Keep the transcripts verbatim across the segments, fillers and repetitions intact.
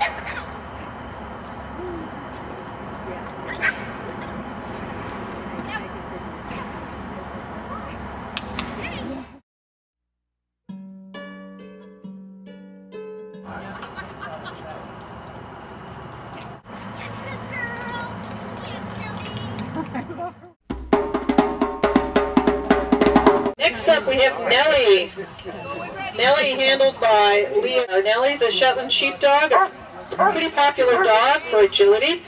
Next up we have Nellie. Nellie handled by Leah. Nellie's a Shetland sheepdog, a pretty popular dog for agility.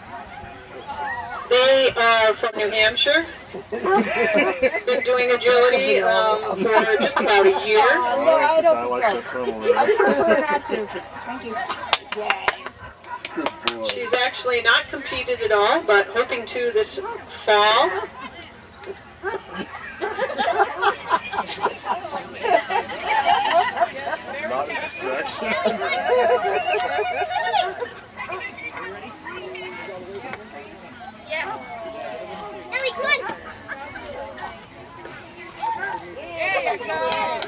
They are from New Hampshire. Been doing agility um, for just about a year. I don't think so. I prefer not to. Thank you. She's actually not competed at all, but hoping to this fall. Not a distraction. Yeah. Nellie, come on. There you go.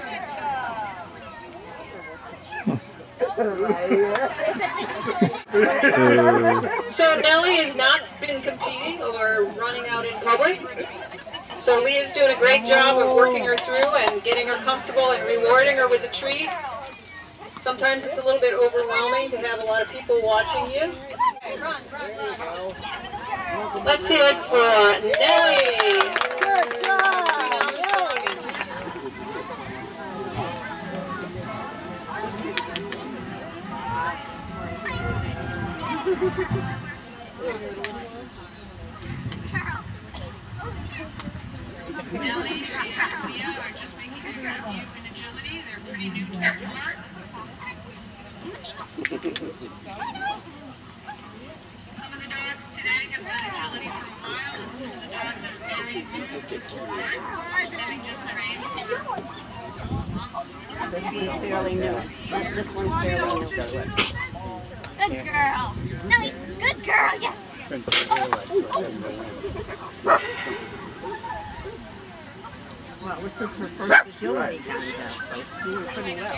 So Nellie has not been competing or running out in public. So Leah's doing a great job of working her through and getting her comfortable and rewarding her with a treat. Sometimes it's a little bit overwhelming to have a lot of people watching you. Let's hear it for Nellie. Good job, Nellie and Leah are just making their debut in agility. They're pretty new to the sport. Some of the dogs today have done agility for a while, and some of the dogs are very new to the sport, having just trained This one's fairly new. This one's fairly new. Good girl. Nellie, good girl, yes. Well, this is her first agility contest, so she's doing pretty well.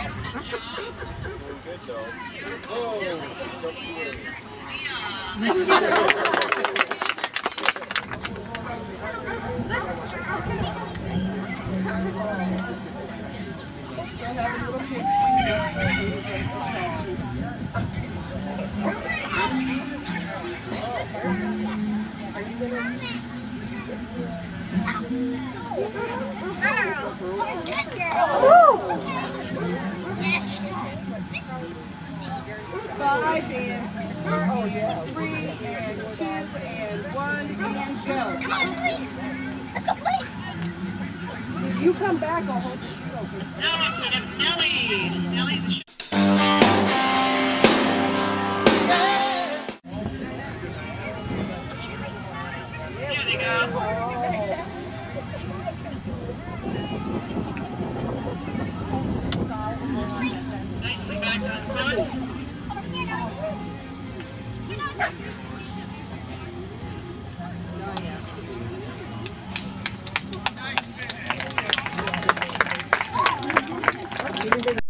Five and oh yeah, three and two and one and go. Come on, Nellie. Let's go play. If you come back, I'll hold the shoe open. Now we have Nellie. Nellie's a sh There they go. Nicely back on course. Oh, yeah.